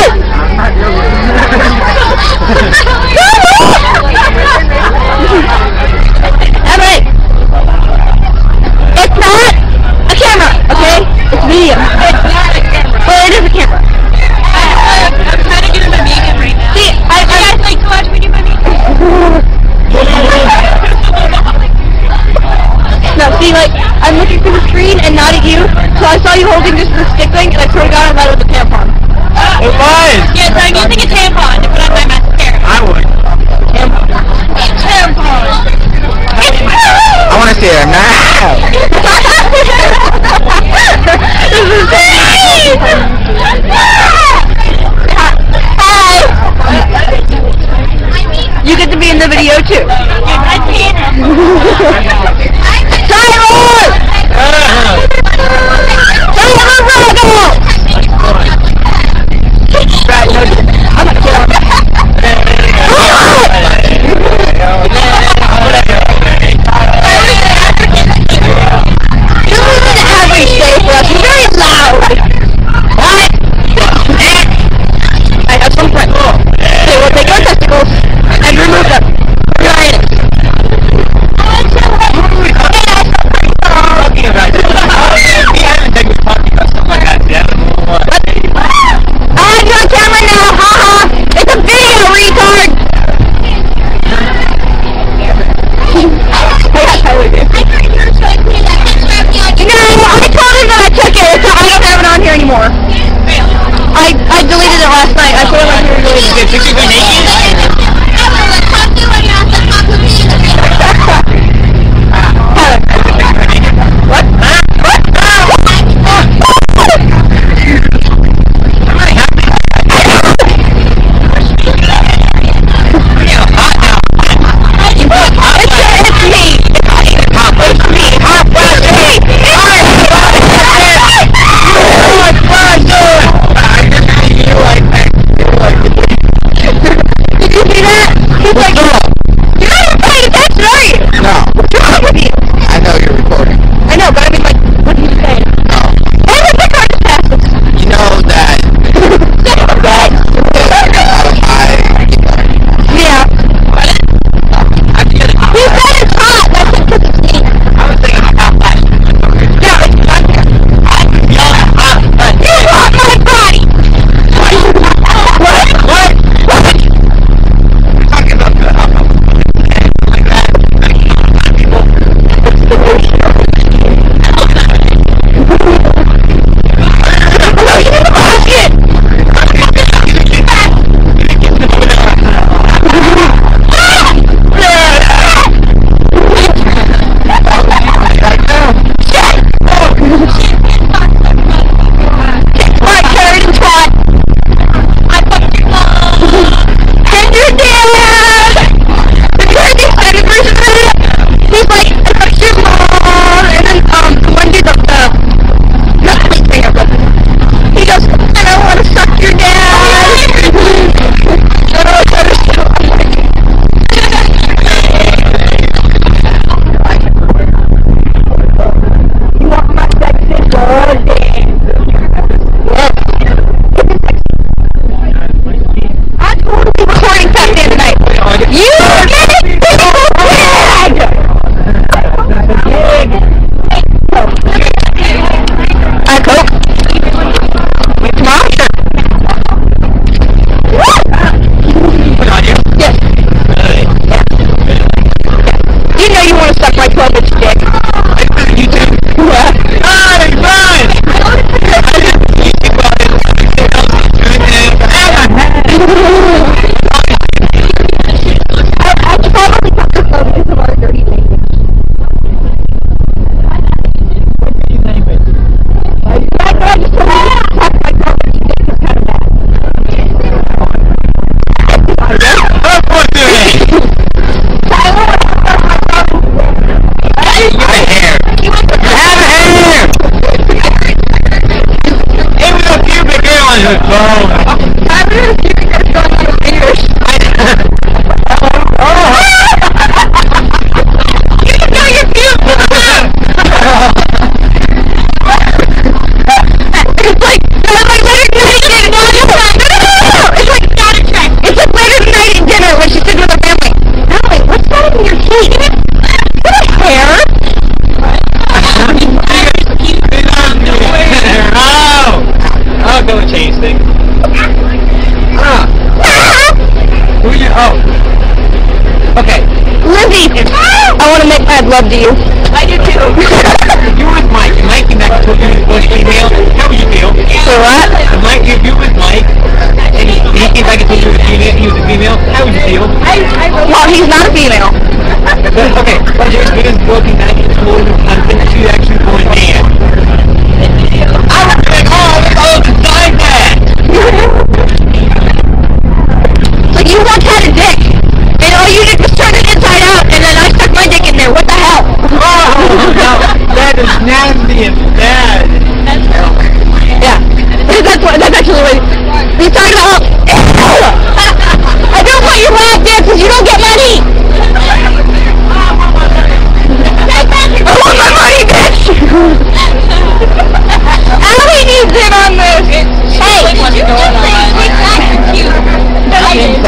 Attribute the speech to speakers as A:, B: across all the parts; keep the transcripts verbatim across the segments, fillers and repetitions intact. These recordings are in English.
A: Alright. It's not a camera, okay? It's video.
B: It's not a camera.
A: Well, it is a camera.
B: I, I'm trying to get him a Megan right now.
A: See, I,
B: you guys like to watch me do my Megan?
A: No, see, like, I'm looking through the screen and not at you, so I saw you holding just the stick thing, and I swear to God I thought it was a tampon.
C: It was!
B: Yes, I'm using a tampon to put on my mascara.
C: I would.
A: Tampon.
B: Tampon!
C: I want to see her now!
A: This is great! Hi! You get to be in the video too. Tyler! Tyler Ruggle! I'm not kidding. This is an average day for us. It's very loud. What? I have some friends. They will take our testicles and remove them. Giants.
C: Talking about it. We haven't been talking about something like that yet.
A: I have you on camera now, haha! It's a video, retard! I got Tyler here. No, I told him that I took it, so I don't have it on here anymore. I, I deleted it last night, I put it on here and deleted it.
C: Did you go naked?
A: What? What?
C: I'm really happy.
A: It's me! It's me! Hot flash! Did you see that? He's like, you're not even paying attention, are you?
C: No.
A: What's wrong with you?
C: I know you're recording.
A: I know, but I mean, like, what did you say?
C: No.
A: Hey, look, the car just passed us.
C: You know that.
A: That. Yeah.
C: I feel like
A: He said it's hot. That's it, because it's me.
C: I was thinking about that.
A: No, it's not here.
C: You
A: You hot my body. What? What? What?
C: We're talking about the like that. People.
A: It's the ocean. No, you need to mask it. Right, carrot and twat. I fucked your mom. And your dad. Have you heard the extended version of it? He's like, I fucked your mom. And then, um, the one dude, the, the, not the big singer, but he goes, and I want to suck your dad. Oh, that is so funny. You want my sexy body? I'm totally recording Fat Dan tonight. You big pig! Uh, Coke? Tomorrow? Sure. Yes. You know you want to suck my twelve inch dick.
C: You too.
A: Yeah.
C: Fine, fine.
A: I, I probably got this phone because of our dirty language. That guy just told me to suck my twelve inch dick is kind of bad. Tyler,
C: You have a hair. You have a hair. Hey, we got pubic hair on your phone.
A: Tyler is keeping us going on his fingers.
C: Oh.
A: You can know your pubes. It's like, it's like, let her naked. No, no, no, no, no.
C: Who you? Oh. Okay.
A: Lizzie, I want to make mad love to you.
B: I do too.
C: If you were with Mike, and Mike came back and told you he was female, how would you feel?
A: So what?
C: If Mike, if you were with Mike, and he, he came back and told you he was female, he was a female, how would you feel?
B: I, I wrote
A: Well, he's not a female.
C: But, okay, but your experience working back and told him something that you actually were a man. I would be like, oh, oh, design that!
A: Like you once had a dick, and all you did was turn it inside out, and then I stuck my dick in there. What the hell?
C: Oh, no, that is nasty and bad.
A: Yeah, that's what. That's actually what he's talking about. I don't want your lap dances. You don't get money. I want my money, bitch. Allie needs in on this. Hey,
B: what's going on.
A: Allie,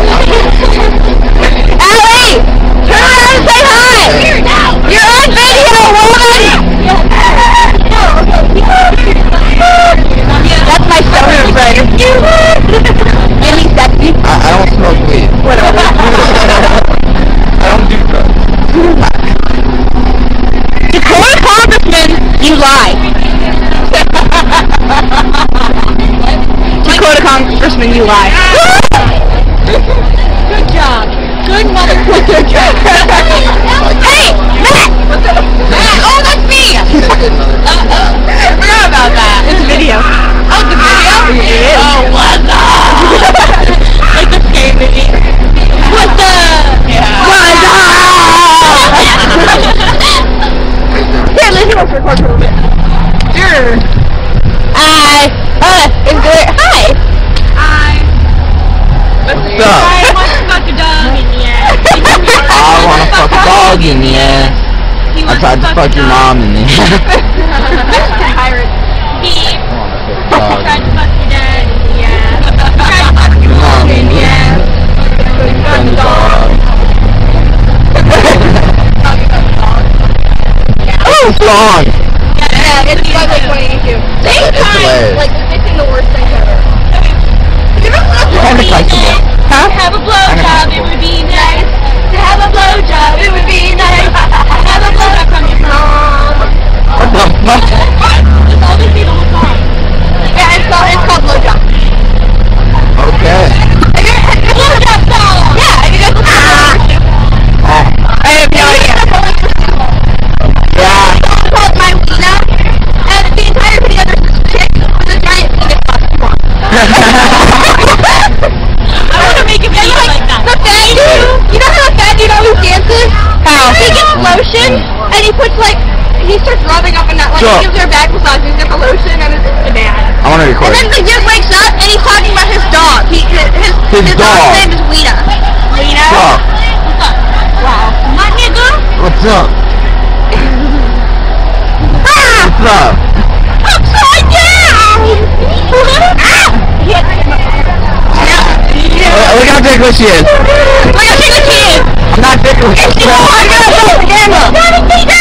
A: turn around and say hi. You're on video, woman. That's my stoner friend. Give me sexy.
D: I, I don't smoke weed.
A: Whatever.
D: I don't do drugs.
A: Dakota Congressman, you lie. Dakota Congressman, you lie.
B: Good job. Good motherfucker job.
A: Hey, Matt!
B: Matt, oh, that's me! I forgot about that.
A: It's a video.
B: Oh, the video?
A: It is.
B: Oh, what's up? Like the scary movie. What's up? Yeah.
A: What's up? Here, Lizzie wants to record for a little bit.
B: Sure.
A: Hi. Uh, is there... Hi.
B: Hi.
D: What's up?
B: I want to fuck a dog in the ass.
D: I want to fuck a dog in the ass.
B: He
D: I
B: wants
D: tried to fuck
B: a
D: your
B: dog.
D: mom in the ass.
B: Pirate. He
D: I want to fuck a dog.
B: tried to fuck your dad in the ass. Tried to fuck your mom in the ass.
D: Fuck the dog. Oh, song.
A: Yeah, it's like like twenty-two. Same
D: It's
A: time,
D: hilarious.
A: like missing the worst thing ever.
D: Kinda comfortable.
A: Huh?
B: To have a blowjob, it would be nice. To have a blowjob, it would be nice. To have a blowjob from your mom.
D: What the fuck?
B: That's all they say the whole song.
A: Yeah, it's called, it's called blowjob.
D: Okay.
B: Blowjob song!
A: Yeah, I guess
D: Oh.
A: I have no idea.
D: Yeah.
A: It's called My Wiener, and the entire video there's this chick with a giant penis box.
B: I want to make a video like that.
A: The fat dude, you know how the fat dude always dances? How? He gets lotion, and he puts like, he starts rubbing up in that, like,
D: Sure.
A: he gives her a back massage, he's got the lotion, and it's the dad.
D: I want to
A: And
D: record.
A: then the dude wakes up, and he's talking about his dog. He, his, his,
D: His
A: his
D: dog.
A: dog's name is Weena. Weena?
D: What's up?
B: What's up?
A: Wow.
B: My nigga?
D: What's up?
A: Ah!
D: What's up?
A: Upside down! Ah!
D: Uh, Look how ticklish she is.
A: Look how ticklish she is!
D: I'm not ticklish.
A: Oh, I gotta play the camera!